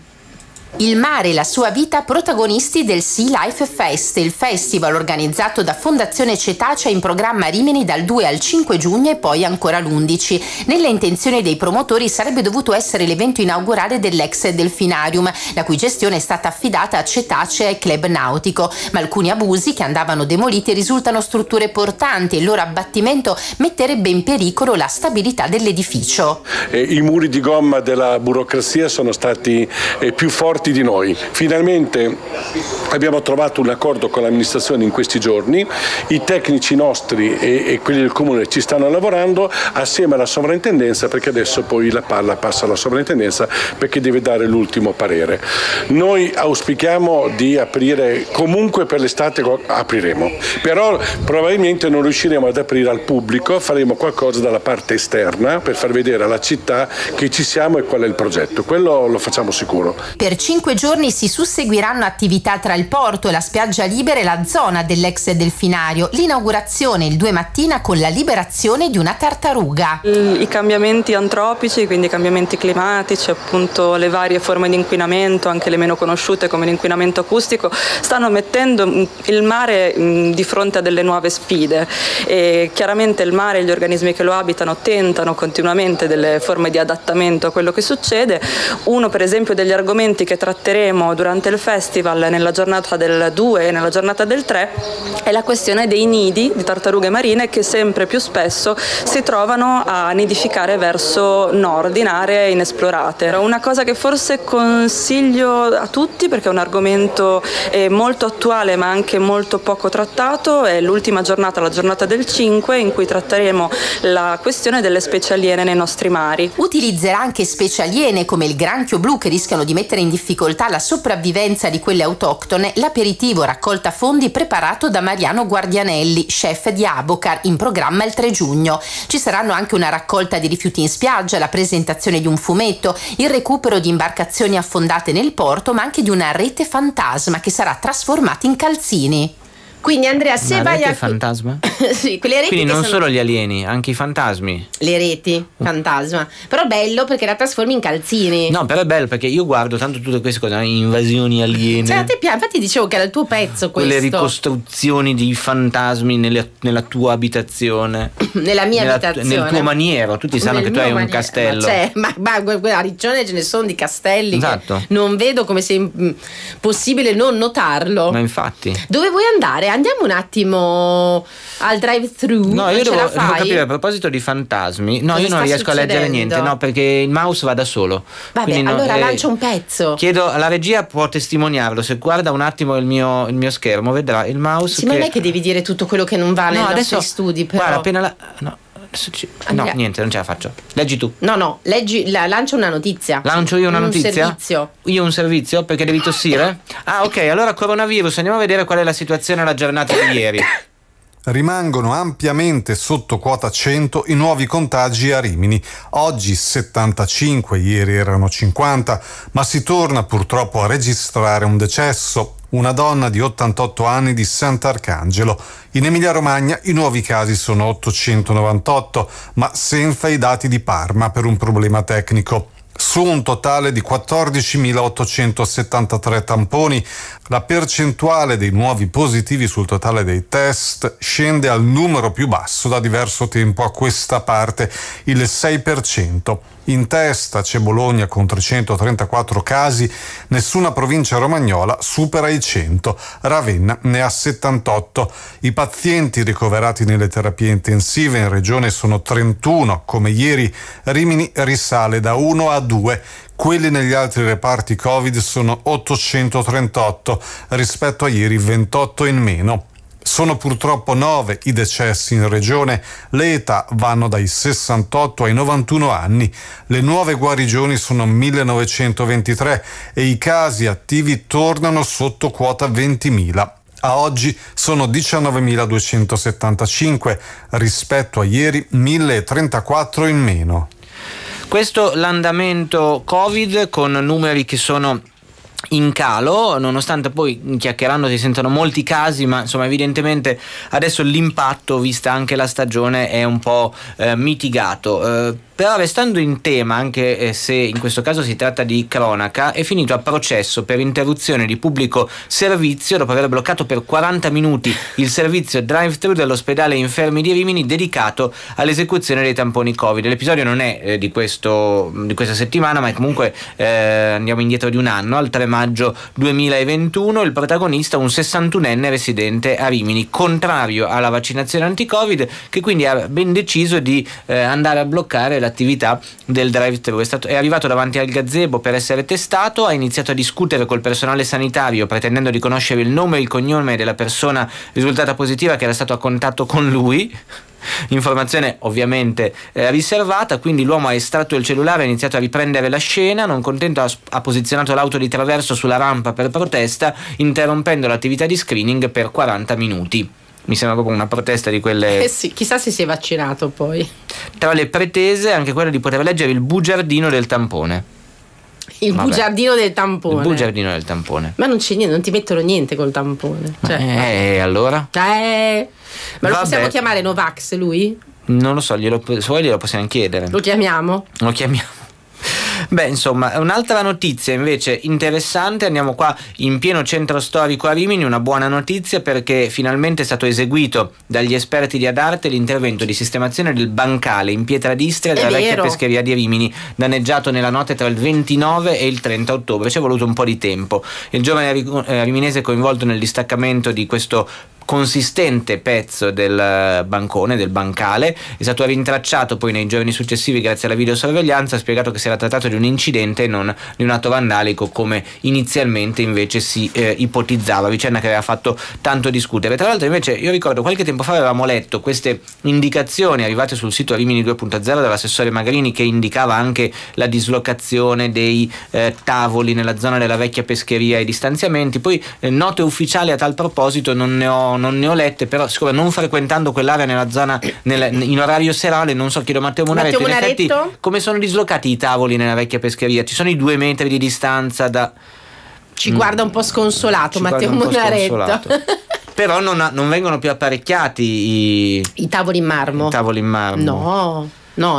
Il mare e la sua vita protagonisti del Sea Life Fest, il festival organizzato da Fondazione Cetacea in programma a Rimini dal 2 al 5 giugno e poi ancora l'11. Nelle intenzioni dei promotori sarebbe dovuto essere l'evento inaugurale dell'ex Delfinarium, la cui gestione è stata affidata a Cetacea e Club Nautico, ma alcuni abusi che andavano demoliti risultano strutture portanti e il loro abbattimento metterebbe in pericolo la stabilità dell'edificio. I muri di gomma della burocrazia sono stati più forti di noi. Finalmente abbiamo trovato un accordo con l'amministrazione in questi giorni, i tecnici nostri e quelli del comune ci stanno lavorando assieme alla sovrintendenza, perché adesso poi la palla passa alla sovrintendenza perché deve dare l'ultimo parere. Noi auspichiamo di aprire, comunque per l'estate apriremo, però probabilmente non riusciremo ad aprire al pubblico, faremo qualcosa dalla parte esterna per far vedere alla città che ci siamo e qual è il progetto, quello lo facciamo sicuro. Per 5 giorni si susseguiranno attività tra il porto e la spiaggia libera e la zona dell'ex delfinario. L'inaugurazione il 2 mattina con la liberazione di una tartaruga. I cambiamenti antropici, quindi i cambiamenti climatici, appunto le varie forme di inquinamento, anche le meno conosciute come l'inquinamento acustico, stanno mettendo il mare di fronte a delle nuove sfide, e chiaramente il mare e gli organismi che lo abitano tentano continuamente delle forme di adattamento a quello che succede. Uno per esempio degli argomenti che tratteremo durante il festival nella giornata del 2 e nella giornata del 3 è la questione dei nidi di tartarughe marine che sempre più spesso si trovano a nidificare verso nord in aree inesplorate. Una cosa che forse consiglio a tutti, perché è un argomento molto attuale ma anche molto poco trattato, è l'ultima giornata, la giornata del 5, in cui tratteremo la questione delle specie aliene nei nostri mari. Utilizzerà anche specie aliene come il granchio blu che rischiano di mettere in difficoltà la sopravvivenza di quelle autoctone, l'aperitivo raccolta fondi preparato da Mariano Guardianelli, chef di Abocar, in programma il 3 giugno. Ci saranno anche una raccolta di rifiuti in spiaggia, la presentazione di un fumetto, il recupero di imbarcazioni affondate nel porto, ma anche di una rete fantasma che sarà trasformata in calzini. Quindi Andrea, se vai a fantasma? Sì, quelle reti. Quindi non sono solo gli alieni, anche i fantasmi. le reti fantasma. Però bello perché la trasformi in calzini. No, però è bello perché io guardo tanto tutte queste cose, invasioni aliene. Cioè, a te piace, infatti dicevo che era il tuo pezzo questo. Quelle ricostruzioni di fantasmi nella tua abitazione. Nella mia abitazione. Nel tuo maniero, tutti sanno che tu hai un castello. Ma a Riccione ce ne sono di castelli. Esatto. Che non vedo come sia possibile non notarlo. Ma infatti. Dove vuoi andare? Andiamo un attimo al drive-thru. No, io devo fai? capire a proposito di fantasmi. No, Cosa io non sta riesco a leggere succedendo? niente, no, perché il mouse va da solo. Vabbè, Quindi allora lancia un pezzo. Chiedo alla regia, può testimoniarlo. Se guarda un attimo il mio schermo, vedrà il mouse. Sì, ma non è che devi dire tutto quello che non va nei nostri studi, però. Guarda, appena No, niente, non ce la faccio. Leggi tu. No, leggi, lancia una notizia. Lancio io una notizia? Servizio. Io un servizio? Perché devi tossire? Ah, ok, allora coronavirus, andiamo a vedere qual è la situazione alla giornata di ieri. Rimangono ampiamente sotto quota 100 i nuovi contagi a Rimini. Oggi 75, ieri erano 50, ma si torna purtroppo a registrare un decesso. Una donna di 88 anni di Sant'Arcangelo. In Emilia-Romagna i nuovi casi sono 898, ma senza i dati di Parma per un problema tecnico. Su un totale di 14.873 tamponi, la percentuale dei nuovi positivi sul totale dei test scende al numero più basso da diverso tempo a questa parte, il 6%. In testa c'è Bologna con 334 casi, nessuna provincia romagnola supera i 100, Ravenna ne ha 78. I pazienti ricoverati nelle terapie intensive in regione sono 31, come ieri Rimini risale da 1 a 2. Quelli negli altri reparti Covid sono 838, rispetto a ieri 28 in meno. Sono purtroppo 9 i decessi in regione, le età vanno dai 68 ai 91 anni, le nuove guarigioni sono 1923 e i casi attivi tornano sotto quota 20.000. A oggi sono 19.275, rispetto a ieri 1.034 in meno. Questo l'andamento Covid con numeri che sono in calo, nonostante poi chiacchierando si sentono molti casi, ma insomma evidentemente adesso l'impatto, vista anche la stagione, è un po' mitigato. Però restando in tema, anche se in questo caso si tratta di cronaca, è finito a processo per interruzione di pubblico servizio dopo aver bloccato per 40 minuti il servizio drive-thru dell'ospedale infermi di Rimini dedicato all'esecuzione dei tamponi Covid. L'episodio non è di questa settimana, ma è comunque andiamo indietro di un anno, al 3 maggio 2021. Il protagonista, un 61enne residente a Rimini, contrario alla vaccinazione anti-Covid, che quindi ha ben deciso di andare a bloccare l'attività del drive-thru. È arrivato davanti al gazebo per essere testato, ha iniziato a discutere col personale sanitario pretendendo di conoscere il nome e il cognome della persona risultata positiva che era stato a contatto con lui. Informazione ovviamente riservata, quindi l'uomo ha estratto il cellulare e ha iniziato a riprendere la scena. Non contento, ha posizionato l'auto di traverso sulla rampa per protesta, interrompendo l'attività di screening per 40 minuti. Mi sembra proprio una protesta di quelle... sì, chissà se si è vaccinato poi. Tra le pretese anche quella di poter leggere il bugiardino del tampone. Bugiardino del tampone. Il bugiardino del tampone. Ma non c'è niente, non ti mettono niente col tampone. Allora? Ma lo possiamo chiamare Novax lui? Non lo so, se vuoi glielo possiamo chiedere. Lo chiamiamo? Lo chiamiamo. Beh, insomma, un'altra notizia invece interessante, andiamo qua in pieno centro storico a Rimini, una buona notizia perché finalmente è stato eseguito dagli esperti di Adarte l'intervento di sistemazione del bancale in pietra d'Istria della vecchia pescheria di Rimini, danneggiato nella notte tra il 29 e il 30 ottobre. Ci è voluto un po' di tempo. Il giovane riminese coinvolto nel distaccamento di questo consistente pezzo del bancone, del bancale, è stato rintracciato poi nei giorni successivi grazie alla videosorveglianza. Ha spiegato che si era trattato di un incidente e non di un atto vandalico come inizialmente invece si ipotizzava, vicenda che aveva fatto tanto discutere. Tra l'altro invece io ricordo qualche tempo fa avevamo letto queste indicazioni arrivate sul sito Rimini 2.0 dall'assessore Magrini, che indicava anche la dislocazione dei tavoli nella zona della vecchia pescheria e i distanziamenti. Poi note ufficiali a tal proposito non ne ho lette, però siccome non frequentando quell'area nella zona in orario serale, non so, chiedo a Matteo Munaretto. In effetti, come sono dislocati i tavoli nella vecchia pescheria? Ci sono i 2 metri di distanza da... Ci guarda un po' sconsolato Matteo Munaretto. Però non vengono più apparecchiati i tavoli in marmo. I tavoli in marmo.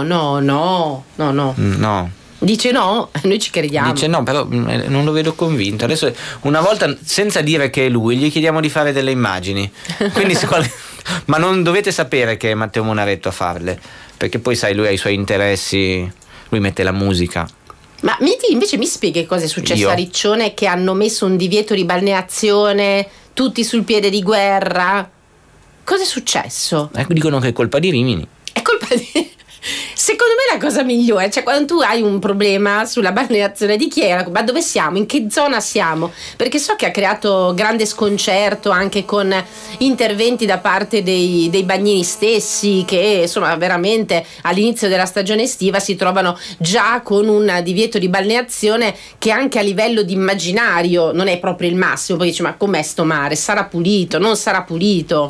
No. Dice no, noi ci crediamo. Dice no, però non lo vedo convinto. Adesso una volta, senza dire che è lui, gli chiediamo di fare delle immagini. Quindi ma non dovete sapere che è Matteo Munaretto a farle, perché poi sai, lui ha i suoi interessi, lui mette la musica. Ma invece mi spieghi cosa è successo a Riccione, che hanno messo un divieto di balneazione, tutti sul piede di guerra? Cosa è successo? Dicono che è colpa di Rimini. È colpa di... Secondo me la cosa migliore, cioè quando tu hai un problema sulla balneazione, di chi è? Ma dove siamo? In che zona siamo? Perché so che ha creato grande sconcerto anche con interventi da parte dei bagnini stessi, che insomma veramente all'inizio della stagione estiva si trovano già con un divieto di balneazione che anche a livello di immaginario non è proprio il massimo. Poi dici, ma com'è sto mare? Sarà pulito? Non sarà pulito?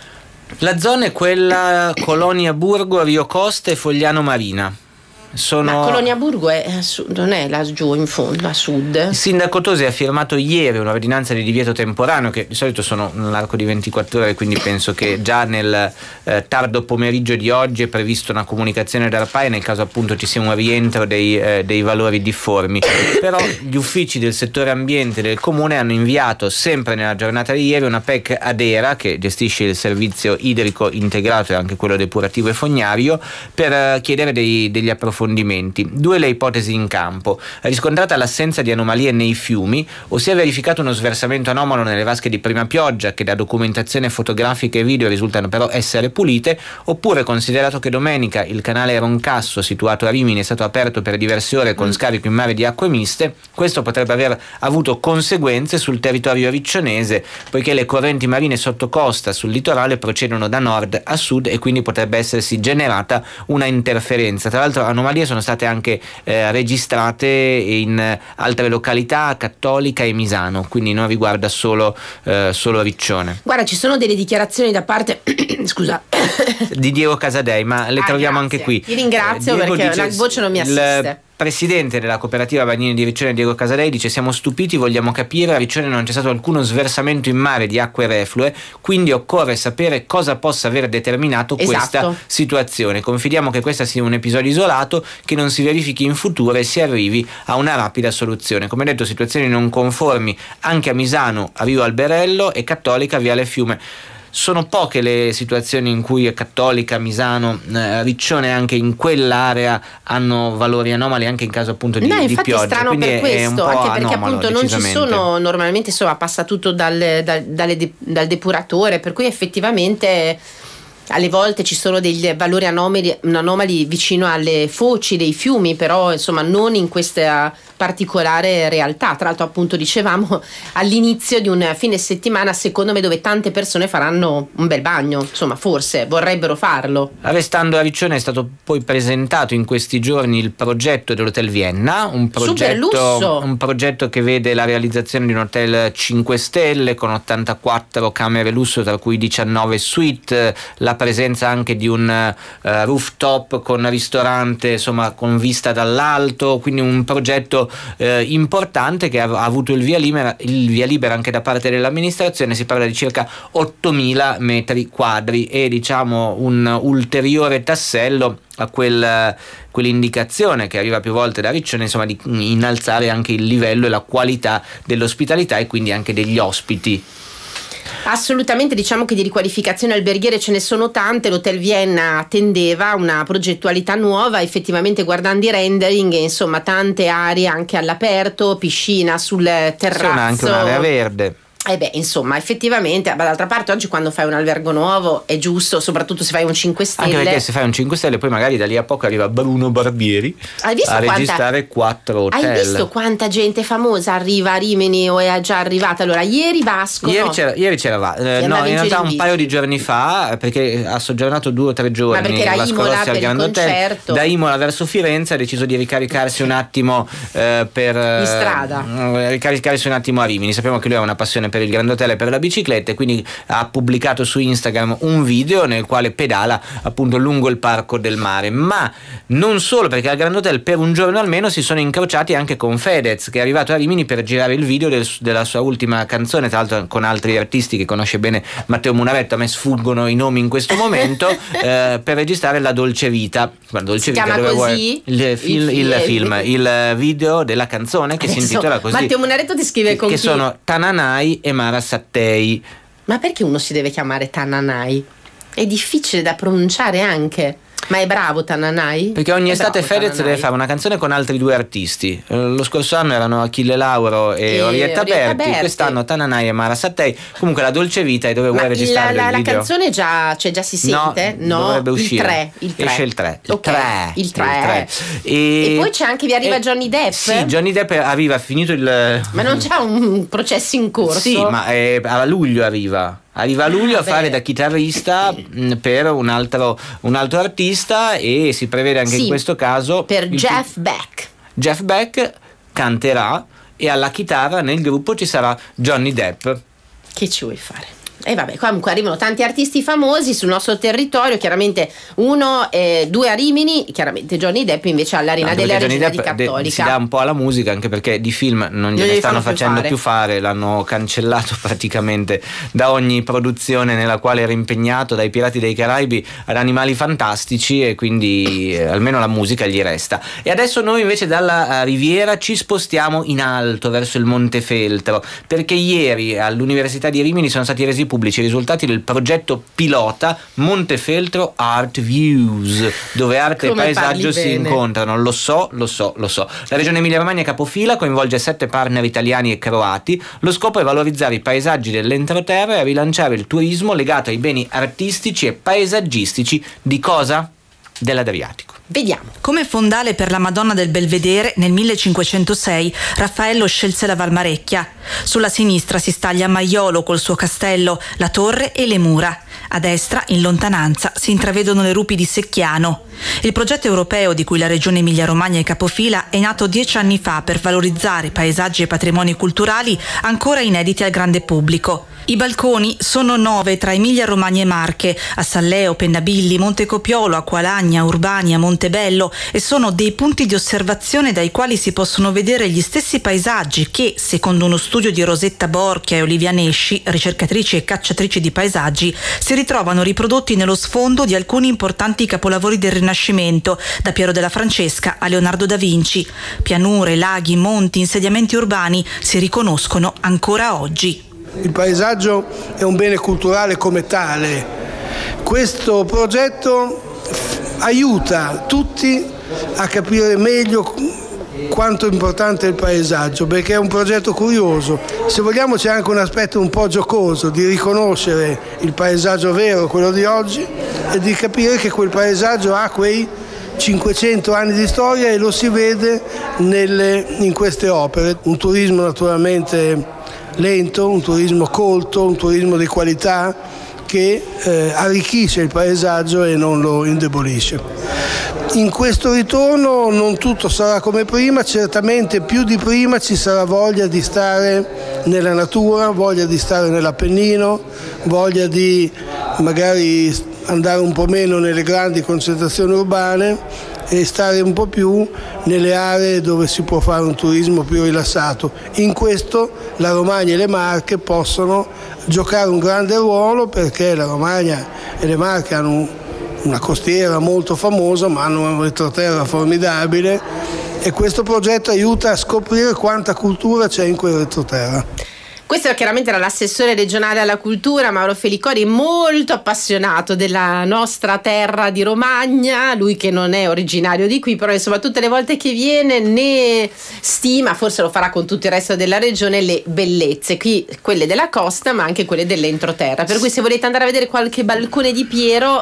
La zona è quella Colonia Burgo, Rio Costa e Fogliano Marina. Ma Colonia Burgo non è laggiù in fondo, a sud? Il sindaco Tosi ha firmato ieri un'ordinanza di divieto temporaneo, che di solito sono nell'arco di 24 ore, quindi penso che già nel tardo pomeriggio di oggi è prevista una comunicazione dall'ARPAI nel caso appunto ci sia un rientro dei valori difformi. Però gli uffici del settore ambiente del comune hanno inviato sempre nella giornata di ieri una PEC ad ERA, che gestisce il servizio idrico integrato e anche quello depurativo e fognario, per chiedere degli approfondimenti. Due le ipotesi in campo: riscontrata l'assenza di anomalie nei fiumi, o si è verificato uno sversamento anomalo nelle vasche di prima pioggia che da documentazione fotografica e video risultano però essere pulite, oppure considerato che domenica il canale Roncasso situato a Rimini è stato aperto per diverse ore con scarico in mare di acque miste, questo potrebbe aver avuto conseguenze sul territorio riccionese, poiché le correnti marine sotto costa sul litorale procedono da nord a sud e quindi potrebbe essersi generata una interferenza. Tra l'altro anomalie sono state anche registrate in altre località, Cattolica e Misano, quindi non riguarda solo Riccione. Guarda, ci sono delle dichiarazioni da parte scusa di Diego Casadei, ma le troviamo grazie. anche qui. Ti ringrazio perché la voce non mi assiste. Presidente della cooperativa Bagnini di Riccione, Diego Casadei, dice: siamo stupiti, vogliamo capire, a Riccione non c'è stato alcuno sversamento in mare di acque reflue, quindi occorre sapere cosa possa aver determinato questa situazione. Confidiamo che questo sia un episodio isolato, che non si verifichi in futuro e si arrivi a una rapida soluzione. Come detto, situazioni non conformi anche a Misano, a Rio Alberello e Cattolica, Viale Fiume. Sono poche le situazioni in cui Cattolica, Misano, Riccione anche in quell'area hanno valori anomali anche in caso appunto di pioggia. Infatti è strano per questo, anche perché appunto non ci sono, normalmente insomma passa tutto dal depuratore, per cui effettivamente alle volte ci sono degli valori anomali vicino alle foci dei fiumi, però insomma non in questa particolare realtà. Tra l'altro appunto dicevamo all'inizio di un fine settimana secondo me dove tante persone faranno un bel bagno, insomma forse vorrebbero farlo. Restando a Riccione è stato poi presentato in questi giorni il progetto dell'Hotel Vienna, un progetto che vede la realizzazione di un hotel 5 stelle con 84 camere lusso, tra cui 19 suite, la presenza anche di un rooftop con ristorante, insomma con vista dall'alto, quindi un progetto importante che ha avuto il via libera anche da parte dell'amministrazione. Si parla di circa 8.000 metri quadri e diciamo un ulteriore tassello a quell'indicazione che arriva più volte da Riccione, insomma di innalzare anche il livello e la qualità dell'ospitalità e quindi anche degli ospiti. Assolutamente, diciamo che di riqualificazioni alberghiere ce ne sono tante. L'Hotel Vienna attendeva una progettualità nuova, effettivamente guardando i rendering, insomma tante aree anche all'aperto, piscina sul terrazzo, anche un'area verde. Insomma, effettivamente, d'altra parte oggi quando fai un albergo nuovo è giusto, soprattutto se fai un 5 stelle. Anche perché se fai un 5 stelle poi magari da lì a poco arriva Bruno Barbieri a registrare 4 hotel. Hai visto quanta gente famosa arriva a Rimini o è già arrivata? Allora, ieri Vasco Ieri c'era in realtà un paio di giorni fa, perché ha soggiornato 2 o 3 giorni. Ma perché era Imola per il concerto. Da Imola verso Firenze ha deciso di ricaricarsi un attimo in strada. Ricaricarsi un attimo a Rimini. Sappiamo che lui ha una passione per il Grand Hotel e per la bicicletta, e quindi ha pubblicato su Instagram un video nel quale pedala appunto lungo il Parco del Mare. Ma non solo, perché al Grand Hotel per un giorno almeno si sono incrociati anche con Fedez, che è arrivato a Rimini per girare il video della sua ultima canzone, tra l'altro con altri artisti che conosce bene Matteo Munaretto, a me sfuggono i nomi in questo momento, per registrare La Dolce Vita. Si chiama così? Il video della canzone che si intitola così. Matteo Munaretto ti scrive con che sono Tananai e Mara Sattei. Ma perché uno si deve chiamare Tananai? È difficile da pronunciare anche. Ma è bravo Tananai? Perché ogni estate Fedez deve fare una canzone con altri 2 artisti. Lo scorso anno erano Achille Lauro e Orietta Berti. Quest'anno Tananai e Mara Sattei. Comunque La dolce vita, e dove vuoi registrare il video? La canzone già si sente? No, dovrebbe uscire. Il 3. Esce il 3. Il 3. E poi c'è anche, vi arriva Johnny Depp? Sì, Johnny Depp arriva, finito il... Ma non c'è un processo in corso? Sì, ma a luglio arriva a luglio a fare da chitarrista per un altro artista, e si prevede anche in questo caso per Jeff Beck. Jeff Beck canterà e alla chitarra nel gruppo ci sarà Johnny Depp. Che ci vuoi fare? E vabbè, comunque arrivano tanti artisti famosi sul nostro territorio, chiaramente 2 a Rimini, chiaramente Johnny Depp invece all'Arena della Regina di Cattolica. Si dà un po' alla musica, anche perché di film non gliene stanno facendo più fare, l'hanno cancellato praticamente da ogni produzione nella quale era impegnato, dai Pirati dei Caraibi ad Animali Fantastici, e quindi almeno la musica gli resta. E adesso noi invece dalla Riviera ci spostiamo in alto verso il Montefeltro, perché ieri all'Università di Rimini sono stati resi pubblici i risultati del progetto pilota Montefeltro Art Views, dove arte e paesaggio si incontrano. Lo so. La regione Emilia-Romagna è capofila, coinvolge 7 partner italiani e croati. Lo scopo è valorizzare i paesaggi dell'entroterra e rilanciare il turismo legato ai beni artistici e paesaggistici di cosa? Dell'Adriatico. Vediamo. Come fondale per la Madonna del Belvedere nel 1506 Raffaello scelse la Valmarecchia. Sulla sinistra si staglia Maiolo col suo castello, la torre e le mura. A destra, in lontananza, si intravedono le rupi di Secchiano. Il progetto europeo di cui la regione Emilia-Romagna è capofila è nato 10 anni fa per valorizzare paesaggi e patrimoni culturali ancora inediti al grande pubblico. I balconi sono 9 tra Emilia-Romagna e Marche, a Salleo, Pennabilli, Montecopiolo, Acqualagna, Urbania, Montebello, e sono dei punti di osservazione dai quali si possono vedere gli stessi paesaggi che, secondo uno studio di Rosetta Borchia e Olivia Nesci, ricercatrici e cacciatrici di paesaggi, si ritrovano riprodotti nello sfondo di alcuni importanti capolavori del Rinascimento, da Piero della Francesca a Leonardo da Vinci. Pianure, laghi, monti, insediamenti urbani si riconoscono ancora oggi. Il paesaggio è un bene culturale come tale. Questo progetto aiuta tutti a capire meglio quanto è importante il paesaggio, perché è un progetto curioso. Se vogliamo c'è anche un aspetto un po' giocoso di riconoscere il paesaggio vero, quello di oggi, e di capire che quel paesaggio ha quei 500 anni di storia, e lo si vede in queste opere. Un turismo naturalmente lento, un turismo colto, un turismo di qualità che arricchisce il paesaggio e non lo indebolisce. In questo ritorno non tutto sarà come prima, certamente più di prima ci sarà voglia di stare nella natura, voglia di stare nell'Appennino, voglia di magari andare un po' meno nelle grandi concentrazioni urbane e stare un po' più nelle aree dove si può fare un turismo più rilassato. In questo la Romagna e le Marche possono giocare un grande ruolo, perché la Romagna e le Marche hanno una costiera molto famosa, ma hanno un retroterra formidabile, e questo progetto aiuta a scoprire quanta cultura c'è in quel retroterra. Questo chiaramente era l'assessore regionale alla cultura Mauro Felicori, molto appassionato della nostra terra di Romagna, lui che non è originario di qui, però insomma tutte le volte che viene ne stima, forse lo farà con tutto il resto della regione, le bellezze, qui quelle della costa ma anche quelle dell'entroterra, per cui se volete andare a vedere qualche balcone di Piero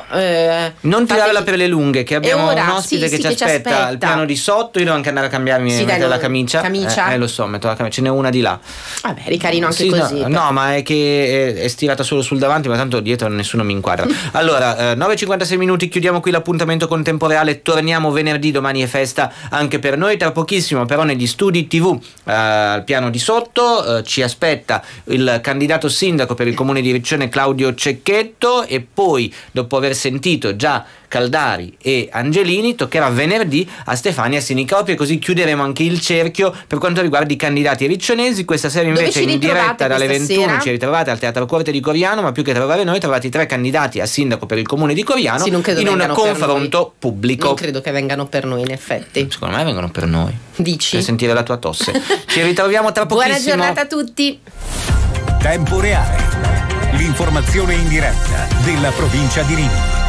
non tirarla per le lunghe, che abbiamo un ospite che ci aspetta al piano di sotto. Io devo anche andare a cambiarmi, mettere la camicia. Lo so, metto la camicia, ce n'è una di là. Vabbè, ricarino anche così. No, ma è che è stirata solo sul davanti, ma tanto dietro nessuno mi inquadra. Allora, 9:56 minuti, chiudiamo qui l'appuntamento con Tempo Reale. Torniamo venerdì, domani è festa anche per noi. Tra pochissimo però negli studi TV al piano di sotto ci aspetta il candidato sindaco per il comune di Riccione Claudio Cecchetto, e poi dopo aver sentito già Caldari e Angelini toccherà venerdì a Stefania Sinicopi, e così chiuderemo anche il cerchio per quanto riguarda i candidati riccionesi. Questa sera invece in diretta dalle 21 sera? Ci ritrovate al Teatro Corte di Coriano, ma più che trovare noi trovate i 3 candidati a sindaco per il comune di Coriano in un confronto pubblico. Non credo che vengano per noi, in effetti. Secondo me vengono per noi. Dici? Per sentire la tua tosse. Ci ritroviamo tra pochissimo. Buona giornata a tutti. Tempo Reale, l'informazione in diretta della provincia di Rimini.